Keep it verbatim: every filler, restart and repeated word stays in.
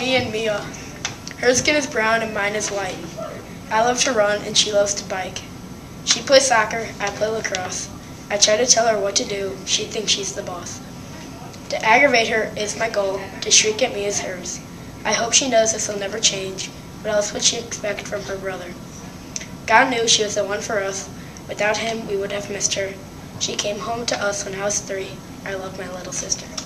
me and Mia. Her skin is brown and mine is white. I love to run and she loves to bike. She plays soccer, I play lacrosse. I try to tell her what to do, she thinks she's the boss. To aggravate her is my goal, to shriek at me is hers. I hope she knows this will never change. What else would she expect from her brother? God knew she was the one for us. Without him, we would have missed her. She came home to us when I was three. I love my little sister.